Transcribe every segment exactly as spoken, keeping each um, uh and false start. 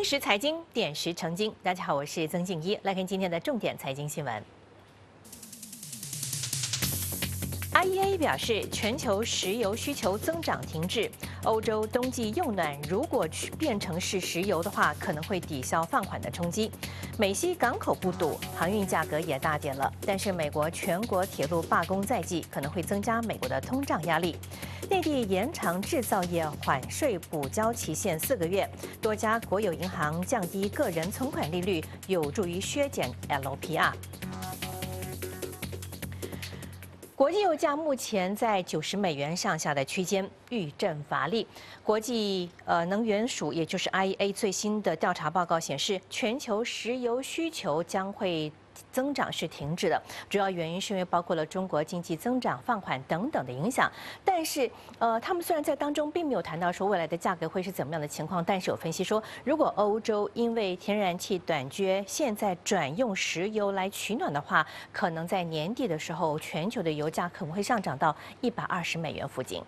时财经，点石成金。大家好，我是曾静一，来看今天的重点财经新闻。I E A 表示，全球石油需求增长停滞，欧洲冬季用暖如果变成是石油的话，可能会抵消放缓的冲击。美西港口不堵，航运价格也大跌了。但是美国全国铁路罢工在即，可能会增加美国的通胀压力。内地延长制造业缓税补交期限四个月，多家国有银行降低个人存款利率，有助于削减 L P R。国际油价目前在九十美元上下的区间，遇震乏力。国际呃能源署，也就是 I E A 最新的调查报告显示，全球石油需求将会增长是停滞的，主要原因是因为包括了中国经济增长放缓等等的影响。但是，呃，他们虽然在当中并没有谈到说未来的价格会是怎么样的情况，但是有分析说，如果欧洲因为天然气短缺，现在转用石油来取暖的话，可能在年底的时候，全球的油价可能会上涨到一百二十美元附近。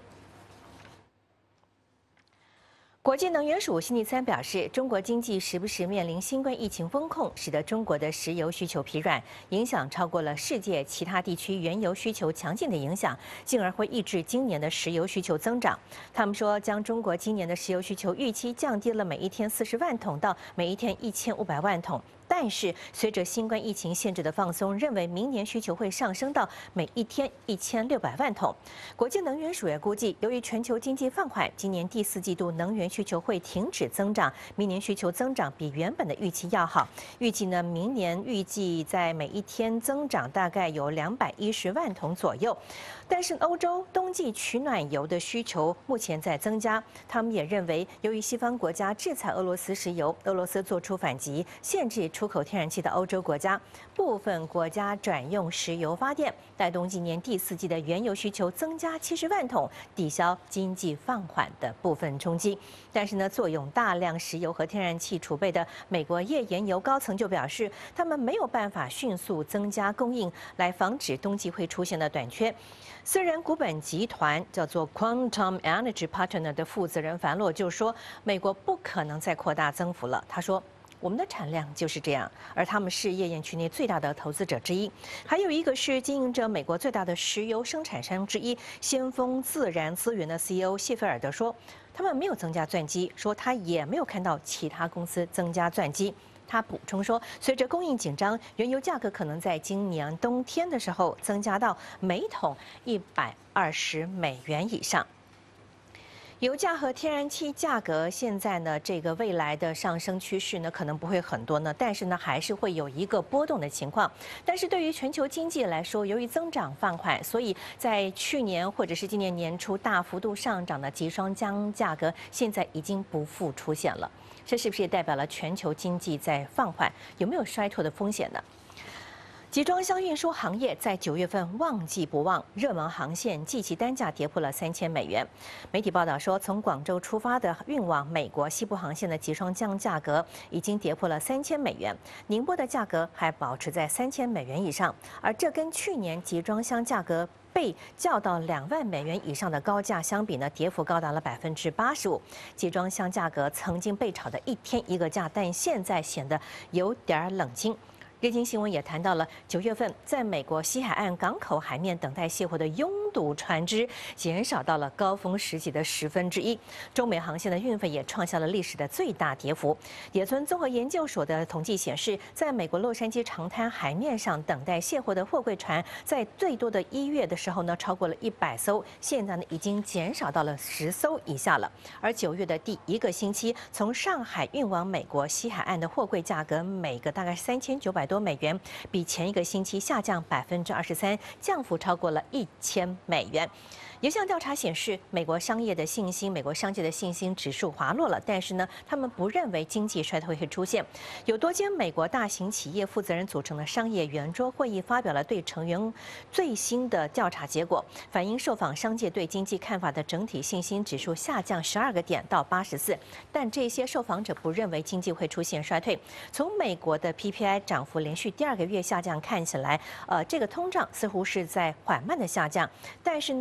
国际能源署星期三表示，中国经济时不时面临新冠疫情风控，使得中国的石油需求疲软，影响超过了世界其他地区原油需求强劲的影响，进而会抑制今年的石油需求增长。他们说，将中国今年的石油需求预期降低了每一天四十万桶到每一天一千五百万桶。但是，随着新冠疫情限制的放松，认为明年需求会上升到每一天一千六百万桶。国际能源署也估计，由于全球经济放缓，今年第四季度能源需求会停止增长，明年需求增长比原本的预期要好。预计呢，明年预计在每一天增长大概有两百一十万桶左右。但是，欧洲冬季取暖油的需求目前在增加，他们也认为，由于西方国家制裁俄罗斯石油，俄罗斯做出反击，限制出口天然气的欧洲国家，部分国家转用石油发电，带动今年第四季的原油需求增加七十万桶，抵消经济放缓的部分冲击。但是呢，坐拥大量石油和天然气储备的美国页岩油高层就表示，他们没有办法迅速增加供应，来防止冬季会出现的短缺。私人股本集团叫做 Quantum Energy Partner 的负责人樊洛就说，美国不可能再扩大增幅了。他说，我们的产量就是这样，而他们是页岩区内最大的投资者之一。还有一个是经营着美国最大的石油生产商之一先锋自然资源的 C E O 谢菲尔德说，他们没有增加钻机，说他也没有看到其他公司增加钻机。他补充说，随着供应紧张，原油价格可能在今年冬天的时候增加到每桶一百二十美元以上。油价和天然气价格现在呢，这个未来的上升趋势呢，可能不会很多呢，但是呢，还是会有一个波动的情况。但是对于全球经济来说，由于增长放缓，所以在去年或者是今年年初大幅度上涨的集装箱价格，现在已经不复出现了。这是不是也代表了全球经济在放缓，有没有衰退的风险呢？集装箱运输行业在九月份旺季不旺，热门航线计其单价跌破了三千美元。媒体报道说，从广州出发的运往美国西部航线的集装箱价格已经跌破了三千美元，宁波的价格还保持在三千美元以上，而这跟去年集装箱价格被降到两万美元以上的高价相比呢，跌幅高达了百分之八十五。集装箱价格曾经被炒的一天一个价，但现在显得有点冷清。日经新闻也谈到了九月份在美国西海岸港口海面等待卸货的拥堵船只减少到了高峰时期的十分之一，中美航线的运费也创下了历史的最大跌幅。野村综合研究所的统计显示，在美国洛杉矶长滩海面上等待卸货的货柜船，在最多的一月的时候呢，超过了一百艘，现在呢已经减少到了十艘以下了。而九月的第一个星期，从上海运往美国西海岸的货柜价格每个大概三千九百多美元，比前一个星期下降百分之二十三，降幅超过了一千美元。有项调查显示，美国商业的信心、美国商界的信心指数滑落了，但是呢，他们不认为经济衰退会出现。有多间美国大型企业负责人组成的商业圆桌会议发表了对成员最新的调查结果，反映受访商界对经济看法的整体信心指数下降十二个点到八十四，但这些受访者不认为经济会出现衰退。从美国的 P P I 涨幅连续第二个月下降看起来，呃，这个通胀似乎是在缓慢的下降，但是呢，美国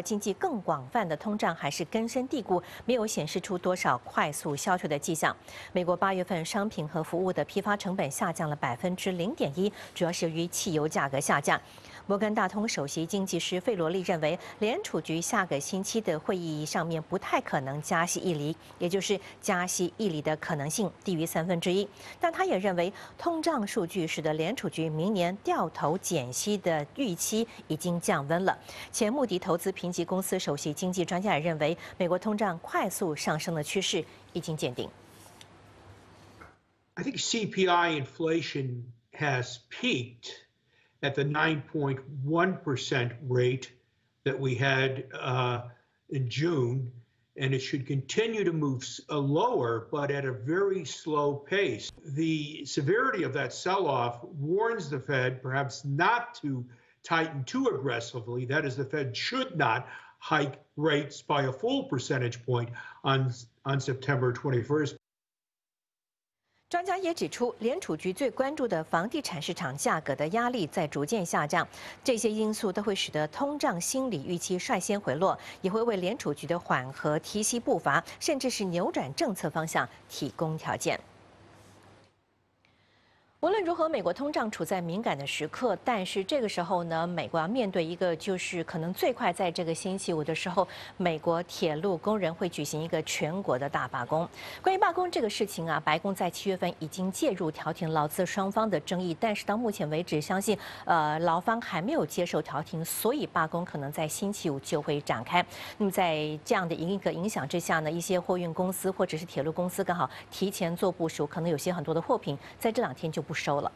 经济更广泛的通胀还是根深蒂固，没有显示出多少快速消退的迹象。美国八月份商品和服务的批发成本下降了百分之零点一，主要是由于汽油价格下降。摩根大通首席经济师费罗利认为，联储局下个星期的会议上面不太可能加息一厘，也就是加息一厘的可能性低于三分之一。但他也认为，通胀数据使得联储局明年掉头减息的预期已经降温了。前穆迪投资评级公司首席经济专家也认为，美国通胀快速上升的趋势已经见顶。 I think C P I inflation has peaked at the nine point one percent rate that we had uh, in June, and it should continue to move uh, lower, but at a very slow pace. The severity of that sell-off warns the Fed perhaps not to tighten too aggressively. That is, the Fed should not hike rates by a full percentage point on, on September twenty-first. 专家也指出，联储局最关注的房地产市场价格的压力在逐渐下降，这些因素都会使得通胀心理预期率先回落，也会为联储局的缓和提息步伐，甚至是扭转政策方向提供条件。无论如何，美国通胀处在敏感的时刻，但是这个时候呢，美国要面对一个就是可能最快在这个星期五的时候，美国铁路工人会举行一个全国的大罢工。关于罢工这个事情啊，白宫在七月份已经介入调停劳资双方的争议，但是到目前为止，相信呃劳方还没有接受调停，所以罢工可能在星期五就会展开。那么在这样的一个影响之下呢，一些货运公司或者是铁路公司刚好提前做部署，可能有些很多的货品在这两天就不收了。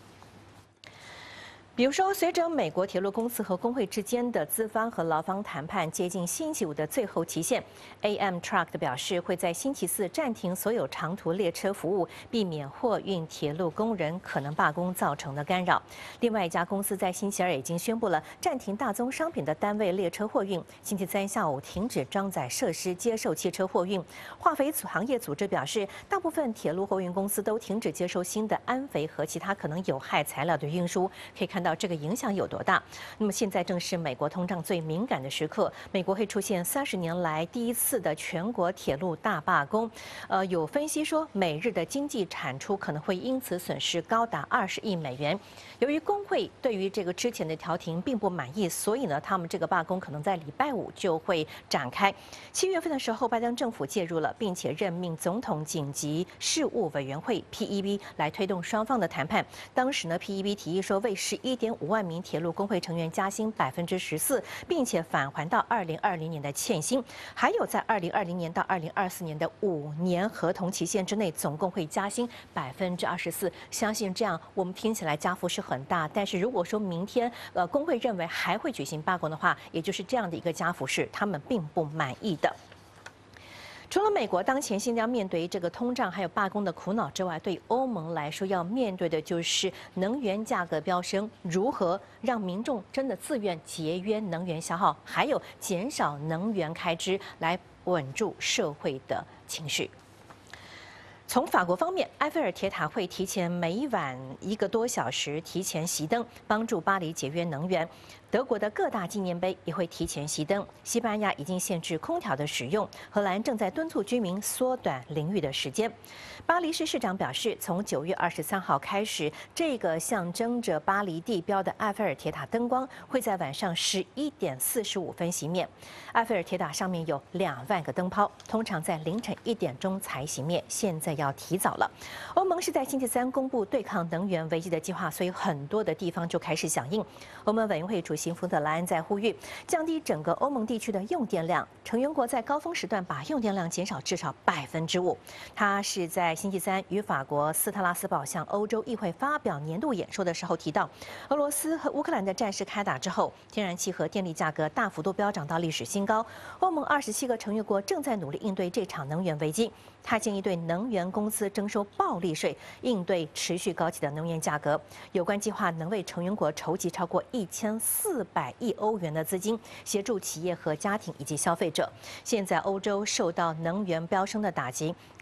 比如说，随着美国铁路公司和工会之间的资方和劳方谈判接近星期五的最后期限 ，A M Truck 的表示会在星期四暂停所有长途列车服务，避免货运铁路工人可能罢工造成的干扰。另外一家公司在星期二已经宣布了暂停大宗商品的单位列车货运，星期三下午停止装载设施接受汽车货运。化肥行业组织表示，大部分铁路货运公司都停止接收新的氨肥和其他可能有害材料的运输。可以看到这个影响有多大。那么现在正是美国通胀最敏感的时刻，美国会出现三十年来第一次的全国铁路大罢工。呃，有分析说，每日的经济产出可能会因此损失高达二十亿美元。由于工会对于这个之前的调停并不满意，所以呢，他们这个罢工可能在礼拜五就会展开。七月份的时候，拜登政府介入了，并且任命总统紧急事务委员会 P E B 来推动双方的谈判。当时呢 ，P E B 提议说为十一点五万名铁路工会成员加薪百分之十四，并且返还到二零二零年的欠薪。还有在二零二零年到二零二四年的五年合同期限之内，总共会加薪百分之二十四。相信这样我们听起来加幅是很大，但是如果说明天呃工会认为还会举行罢工的话，也就是这样的一个加幅是他们并不满意的。除了美国当前现在要面对这个通胀还有罢工的苦恼之外，对欧盟来说要面对的就是能源价格飙升，如何让民众真的自愿节约能源消耗，还有减少能源开支，来稳住社会的情绪。从法国方面，埃菲尔铁塔会提前每晚一个多小时提前熄灯，帮助巴黎节约能源。德国的各大纪念碑也会提前熄灯。西班牙已经限制空调的使用，荷兰正在敦促居民缩短淋浴的时间。巴黎市市长表示，从九月二十三号开始，这个象征着巴黎地标的埃菲尔铁塔灯光会在晚上十一点四十五分熄灭。埃菲尔铁塔上面有两万个灯泡，通常在凌晨一点钟才熄灭，现在要提早了。欧盟是在星期三公布对抗能源危机的计划，所以很多的地方就开始响应。欧盟委员会主席冯德莱恩在呼吁降低整个欧盟地区的用电量，成员国在高峰时段把用电量减少至少百分之五。他是在星期三与法国斯特拉斯堡向欧洲议会发表年度演说的时候提到，俄罗斯和乌克兰的战事开打之后，天然气和电力价格大幅度飙涨到历史新高。欧盟二十七个成员国正在努力应对这场能源危机。他建议对能源公司征收暴利税，应对持续高企的能源价格。有关计划能为成员国筹集超过一千四百亿欧元的资金，协助企业和家庭以及消费者。现在欧洲受到能源飙升的打击，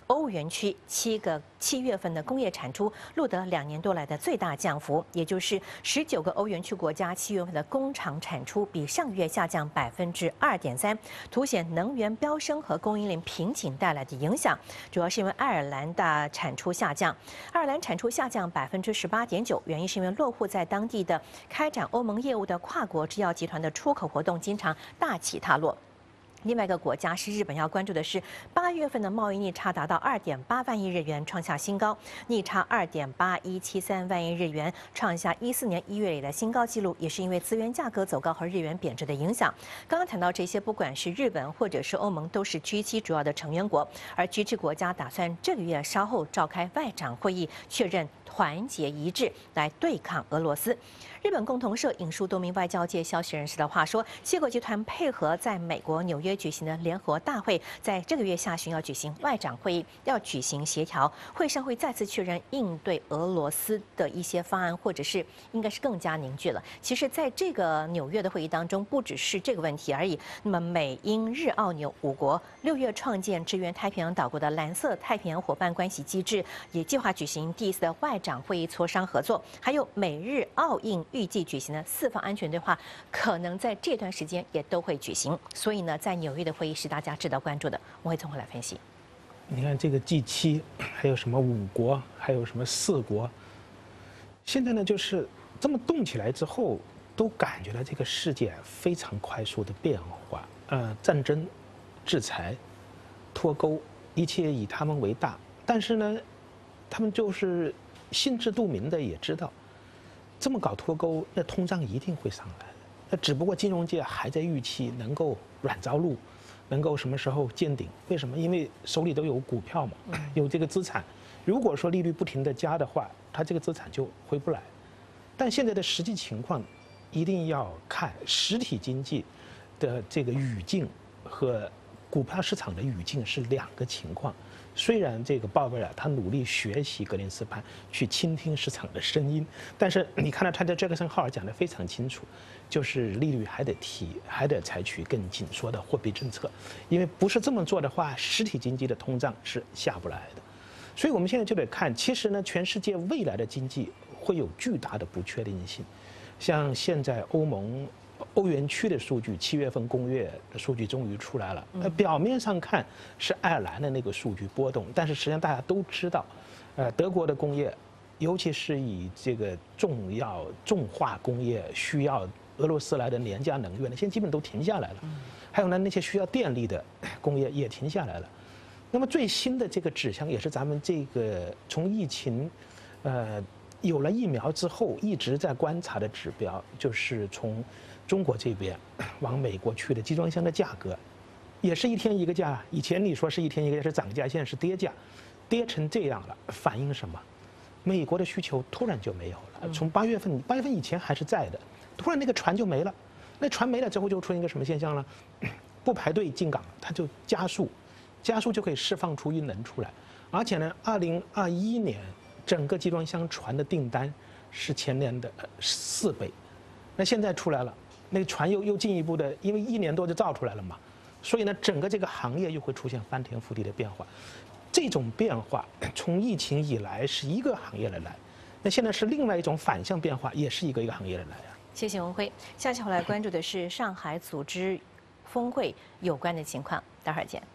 欧元区七个七月份的工业产出录得两年多来的最大降幅，也就是十九个欧元区国家七月份的工厂产出比上个月下降百分之二点三，凸显能源飙升和供应链瓶颈带来的影响。主要是因为爱尔兰的产出下降，爱尔兰产出下降百分之十八点九，原因是因为落户在当地的开展欧盟业务的跨国制药集团的出口活动经常大起大落。另外一个国家是日本，要关注的是八月份的贸易逆差达到二点八万亿日元，创下新高，逆差二点八一七三万亿日元，创下一四年一月以来新高纪录，也是因为资源价格走高和日元贬值的影响。刚刚谈到这些，不管是日本或者是欧盟，都是 G 七主要的成员国，而 G 七国家打算这个月稍后召开外长会议，确认团结一致来对抗俄罗斯。日本共同社引述多名外交界消息人士的话说，七国集团配合在美国纽约举行的联合大会，在这个月下旬要举行外长会议，要举行协调，会上会再次确认应对俄罗斯的一些方案，或者是应该是更加凝聚了。其实，在这个纽约的会议当中，不只是这个问题而已。那么，美英日澳纽五国六月创建支援太平洋岛国的蓝色太平洋伙伴关系机制，也计划举行第一次的外长会议磋商合作，还有美日澳印预计举行的四方安全对话，可能在这段时间也都会举行。所以呢，在纽约的会议是大家值得关注的。我会综合来分析。 你看这个 G 七，还有什么五国，还有什么四国，现在呢就是这么动起来之后，都感觉到这个世界非常快速的变化。呃，战争、制裁、脱钩，一切以他们为大。但是呢，他们就是心知肚明的也知道，这么搞脱钩，那通胀一定会上来的。那只不过金融界还在预期能够软着陆，能够什么时候见顶？为什么？因为手里都有股票嘛，有这个资产。如果说利率不停的加的话，它这个资产就回不来。但现在的实际情况，一定要看实体经济的这个语境和股票市场的语境是两个情况。虽然这个鲍威尔他努力学习格林斯潘，去倾听市场的声音，但是你看到他在杰克森浩尔讲得非常清楚，就是利率还得提，还得采取更紧缩的货币政策，因为不是这么做的话，实体经济的通胀是下不来的。所以我们现在就得看，其实呢，全世界未来的经济会有巨大的不确定性，像现在欧盟。欧元区的数据，七月份工业的数据终于出来了。呃，表面上看是爱尔兰的那个数据波动，但是实际上大家都知道，呃，德国的工业，尤其是以这个重要重化工业需要俄罗斯来的廉价能源的，现在基本都停下来了。还有呢，那些需要电力的工业也停下来了。那么最新的这个指向也是咱们这个从疫情，呃，有了疫苗之后一直在观察的指标，就是从中国这边往美国去的集装箱的价格，也是一天一个价。以前你说是一天一个价是涨价，现在是跌价，跌成这样了，反映什么？美国的需求突然就没有了。从八月份，八月份以前还是在的，突然那个船就没了。那船没了之后，就出现一个什么现象呢？不排队进港，它就加速，加速就可以释放出运能出来。而且呢，二零二一年整个集装箱船的订单是前年的四倍。那现在出来了。那个船又又进一步的，因为一年多就造出来了嘛，所以呢，整个这个行业又会出现翻天覆地的变化。这种变化从疫情以来是一个行业的来，那现在是另外一种反向变化，也是一个一个行业的来啊。 谢谢文辉。下期我来关注的是上海组织峰会有关的情况，待会儿见。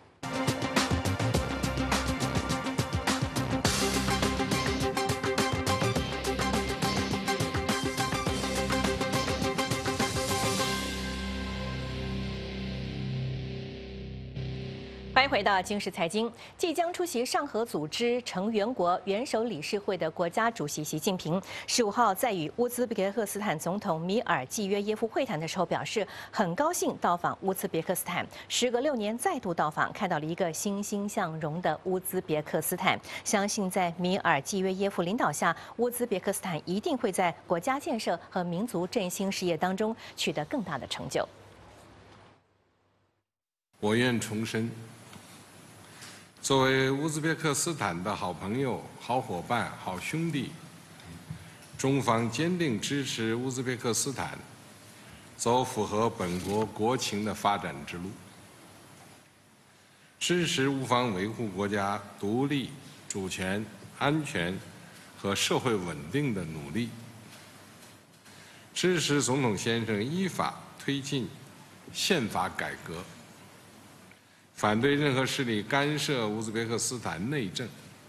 欢迎回到今日财经。即将出席上合组织成员国元首理事会的国家主席习近平，十五号在与乌兹别克斯坦总统米尔济约耶夫会谈的时候表示，很高兴到访乌兹别克斯坦，时隔六年再度到访，看到了一个欣欣向荣的乌兹别克斯坦。相信在米尔济约耶夫领导下，乌兹别克斯坦一定会在国家建设和民族振兴事业当中取得更大的成就。 我愿重申。作为乌兹别克斯坦的好朋友、好伙伴、好兄弟，中方坚定支持乌兹别克斯坦走符合本国国情的发展之路。 支持乌方维护国家独立、主权、安全和社会稳定的努力，支持总统先生依法推进宪法改革，反对任何势力干涉乌兹别克斯坦内政。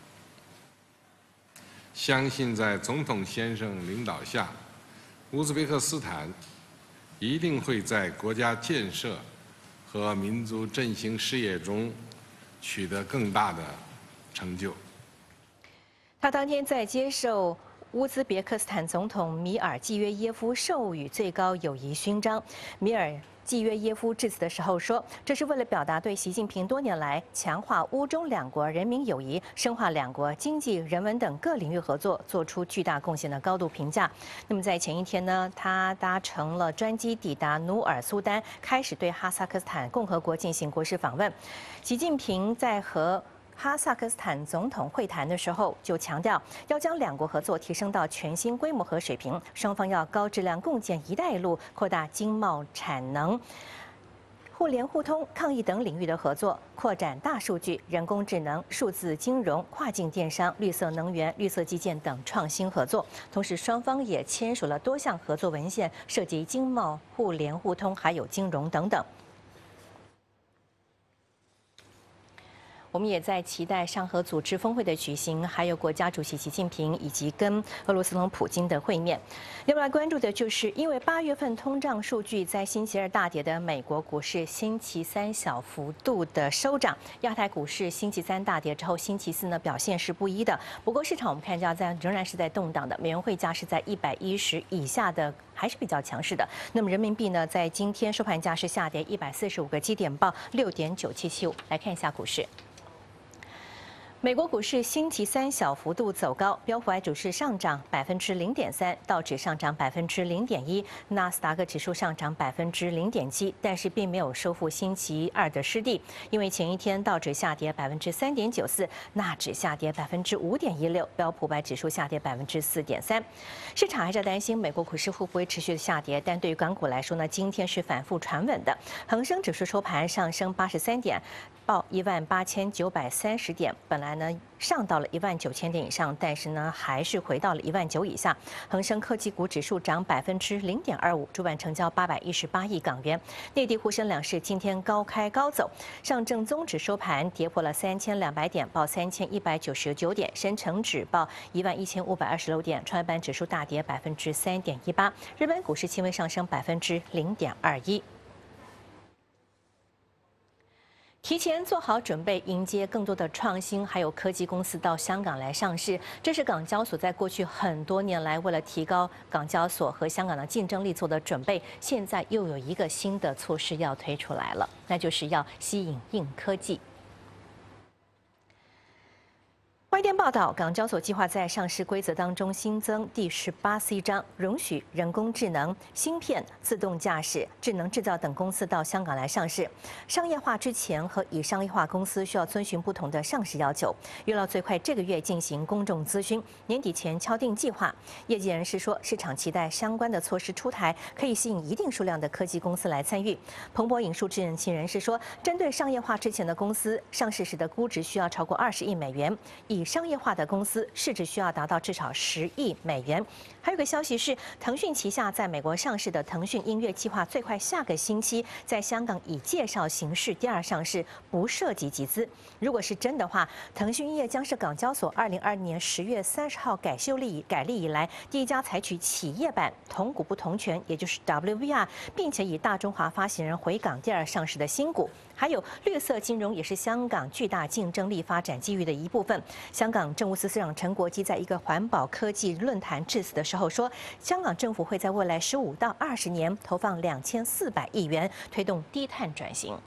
相信在总统先生领导下，乌兹别克斯坦一定会在国家建设和民族振兴事业中取得更大的成就。 他当天在接受乌兹别克斯坦总统米尔季约耶夫授予最高友谊勋章。米尔季约耶夫致辞的时候说，这是为了表达对习近平多年来强化乌中两国人民友谊、深化两国经济、人文等各领域合作做出巨大贡献的高度评价。那么在前一天呢，他搭乘了专机抵达努尔苏丹，开始对哈萨克斯坦共和国进行国事访问。习近平在和哈萨克斯坦总统会谈的时候，就强调要将两国合作提升到全新规模和水平，双方要高质量共建“一带一路”，扩大经贸产能、互联互通、抗疫等领域的合作，扩展大数据、人工智能、数字金融、跨境电商、绿色能源、绿色基建等创新合作。同时，双方也签署了多项合作文献，涉及经贸、互联互通，还有金融等等。我们也在期待上合组织峰会的举行，还有国家主席习近平以及跟俄罗斯总统普京的会面。另外关注的就是，因为八月份通胀数据在星期二大跌的美国股市，星期三小幅度的收涨。亚太股市星期三大跌之后，星期四呢表现是不一的。不过市场我们看到在仍然是在动荡的，美元汇价是在一百一十以下的，还是比较强势的。那么人民币呢，在今天收盘价是下跌一百四十五个基点，报六点九七七五。来看一下股市。美国股市星期三小幅度走高，标普 I 指数上涨百分之零点三，道指上涨百分之零点一，纳斯达克指数上涨百分之零点七，但是并没有收复星期二的失地，因为前一天道指下跌百分之三点九四，纳指下跌百分之五点一六，标普百指数下跌百分之四点三。市场还是担心美国股市会不会持续的下跌，但对于港股来说呢，今天是反复传稳的，恒生指数收盘上升八十三点。报一万八千九百三十点，本来呢上到了一万九千点以上，但是呢还是回到了一万九以下。恒生科技股指数涨百分之零点二五，主板成交八百一十八亿港元。内地沪深两市今天高开高走，上证综指收盘跌破了三千两百点，报三千一百九十九点；深成指报一万一千五百二十六点，创业板指数大跌百分之三点一八。日本股市轻微上升百分之零点二一。提前做好准备，迎接更多的创新还有科技公司到香港来上市。这是港交所在过去很多年来为了提高港交所和香港的竞争力做的准备。现在又有一个新的措施要推出来了，那就是要吸引硬科技。外电报道，港交所计划在上市规则当中新增第十八 C 章，容许人工智能、芯片、自动驾驶、智能制造等公司到香港来上市。商业化之前和已商业化公司需要遵循不同的上市要求。预料最快这个月进行公众咨询，年底前敲定计划。业界人士说，市场期待相关的措施出台，可以吸引一定数量的科技公司来参与。彭博引述知情人士说，针对商业化之前的公司，上市时的估值需要超过二十亿美元。以商业化的公司市值需要达到至少十亿美元。还有个消息是，腾讯旗下在美国上市的腾讯音乐计划最快下个星期在香港以介绍形式第二上市，不涉及集资。如果是真的话，腾讯音乐将是港交所二零二零年十月三十号改修例改立以来第一家采取企业版同股不同权，也就是 W V R， 并且以大中华发行人回港第二上市的新股。还有绿色金融也是香港巨大竞争力发展机遇的一部分。香港政务司司长陈国基在一个环保科技论坛致辞的时候说，香港政府会在未来十五到二十年投放两千四百亿元，推動低碳轉型。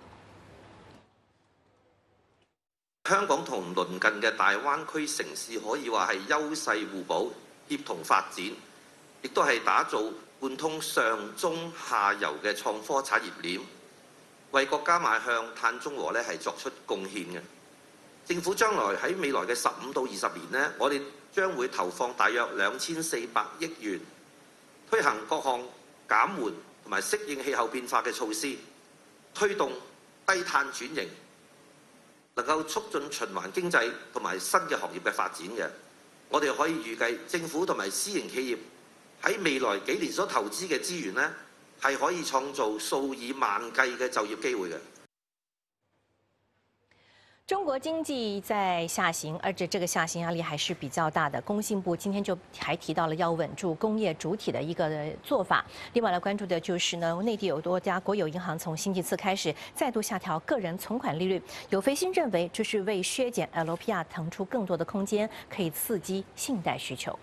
香港同鄰近嘅大灣區城市可以話係優勢互補、協同發展，亦都係打造貫通上中下游嘅創科產業鏈，為國家邁向碳中和咧係作出貢獻嘅。政府將來喺未來嘅十五到二十年呢，我哋將會投放大約兩千四百億元，推行各項減緩同埋適應氣候變化嘅措施，推動低碳轉型， 能夠促進循環經濟同埋新嘅行業嘅發展嘅。我哋可以預計政府同埋私營企業喺未來幾年所投資嘅資源呢，係可以創造數以萬計嘅就業機會嘅。 中國經濟在下行，而且這個下行壓力還是比較大的。工信部今天就還提到了要穩住工業主體的一個做法。另外來關注的就是呢，內地有多家國有銀行從星期四開始再度下調個人存款利率。有分析認為，這是為削減 L P R 騰出更多的空間，可以刺激信貸需求。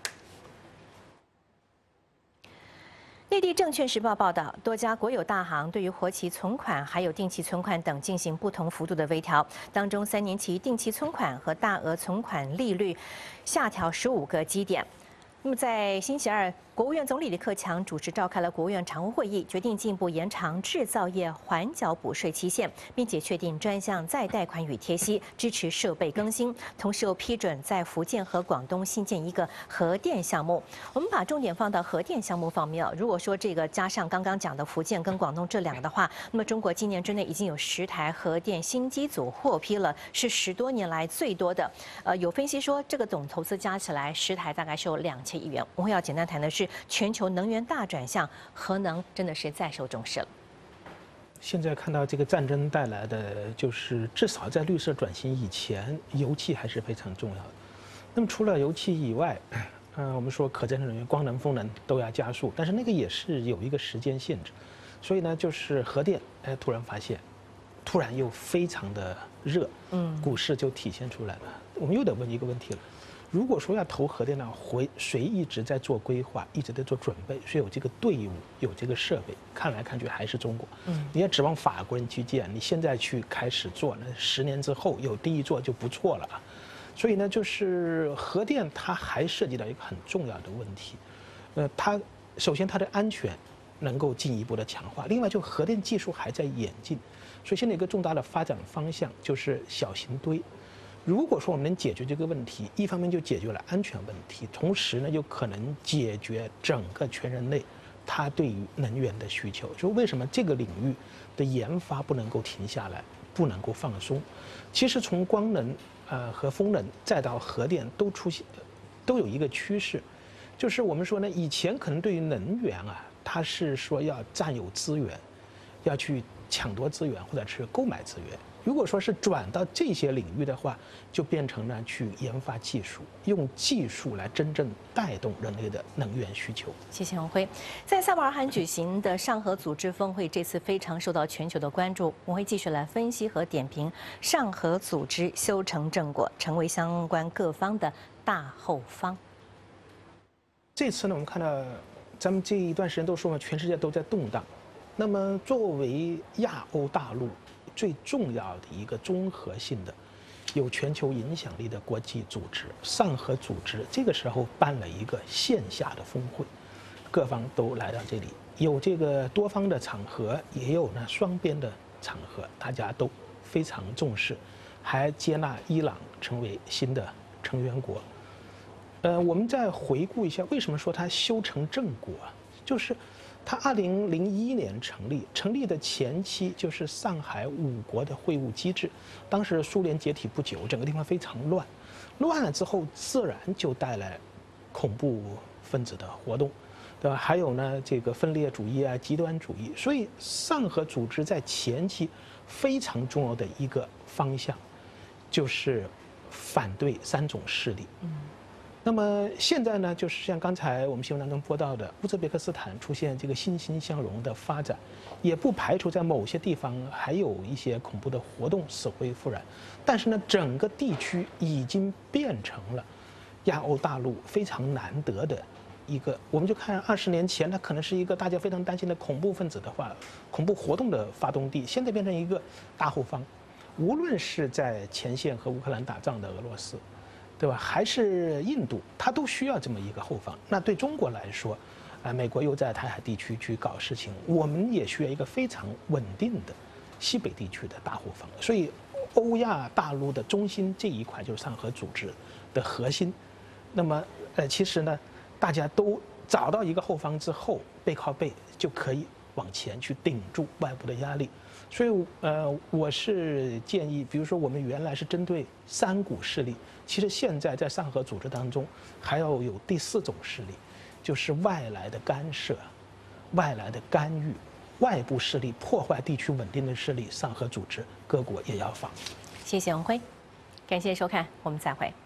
內地證券時報報道，多家國有大行對於活期存款還有定期存款等進行不同幅度的微調，當中三年期定期存款和大額存款利率下調十五個基點。那麼在星期二，國務院總理李克強主持召開了國務院常務會議，決定進一步延長製造業緩繳補稅期限，並且確定專項再貸款與貼息，支持設備更新。同時又批准在福建和廣東新建一個核電項目。我們把重點放到核電項目方面。如果說這個加上剛剛講的福建跟廣東這兩個的話，那麼中國今年之內已經有十台核電新機組獲批了，是十多年來最多的。呃，有分析說，這個總投資加起來十台大概是有兩千億元。我們要簡單談的是。全球能源大轉向，核能真的是再受重視了。 现在看到这个战争带来的，就是至少在绿色转型以前，油气还是非常重要的。那么除了油气以外，嗯、呃，我们说可再生能源、光能、风能都要加速，但是那个也是有一个时间限制。所以呢，就是核电，哎，突然发现，突然又非常的热，嗯，股市就体现出来了。我们又得问一个问题了。如果说要投核电呢，回谁一直在做规划，一直在做准备，谁有这个队伍，有这个设备？看来看去还是中国。嗯，你要指望法国人去建，你现在去开始做，那十年之后有第一座就不错了啊。所以呢，就是核电它还涉及到一个很重要的问题，呃，它首先它的安全能够进一步的强化，另外就核电技术还在演进，所以现在一个重大的发展方向就是小型堆。如果说我们能解决这个问题，一方面就解决了安全问题，同时呢，又可能解决整个全人类它对于能源的需求。就为什么这个领域的研发不能够停下来，不能够放松？其实从光能呃和风能再到核电都出现，都有一个趋势，就是我们说呢，以前可能对于能源啊，它是说要占有资源，要去抢夺资源或者是购买资源。如果说是转到这些领域的话，就变成了去研发技术，用技术来真正带动人类的能源需求。 谢谢王辉。在萨马尔罕举行的上合组织峰会，这次非常受到全球的关注。我会继续来分析和点评上合组织修成正果，成为相关各方的大后方。 这次呢，我们看到，咱们这一段时间都说嘛，全世界都在动荡。那么作为亚欧大陆最重要的一个综合性的、有全球影响力的国际组织上合组织，这个时候办了一个线下的峰会，各方都来到这里，有这个多方的场合，也有呢双边的场合，大家都非常重视，还接纳伊朗成为新的成员国。呃，我们再回顾一下，为什么说它修成正果，就是它二零零一年成立，成立的前期就是上海五国的会晤机制。当时苏联解体不久，整个地方非常乱，乱了之后自然就带来恐怖分子的活动，对吧？还有呢，这个分裂主义啊、极端主义。所以上合组织在前期非常重要的一个方向，就是反对三种势力。嗯。那么现在呢，就是像刚才我们新闻当中播到的，乌兹别克斯坦出现这个欣欣向荣的发展，也不排除在某些地方还有一些恐怖的活动死灰复燃。但是呢，整个地区已经变成了亚欧大陆非常难得的一个，我们就看二十年前它可能是一个大家非常担心的恐怖分子的话，恐怖活动的发动地，现在变成一个大后方。无论是在前线和乌克兰打仗的俄罗斯，对吧？还是印度，它都需要这么一个后方。那对中国来说，啊，美国又在台海地区去搞事情，我们也需要一个非常稳定的西北地区的大后方。所以，欧亚大陆的中心这一块就是上合组织的核心。那么，呃，其实呢，大家都找到一个后方之后，背靠背就可以往前去顶住外部的压力。 所以呃，我是建议，比如说我们原来是针对三股势力，其实现在在上合组织当中还要有第四种势力，就是外来的干涉、外来的干预、外部势力破坏地区稳定的势力，上合组织各国也要防。 谢谢王辉，感谢收看，我们再会。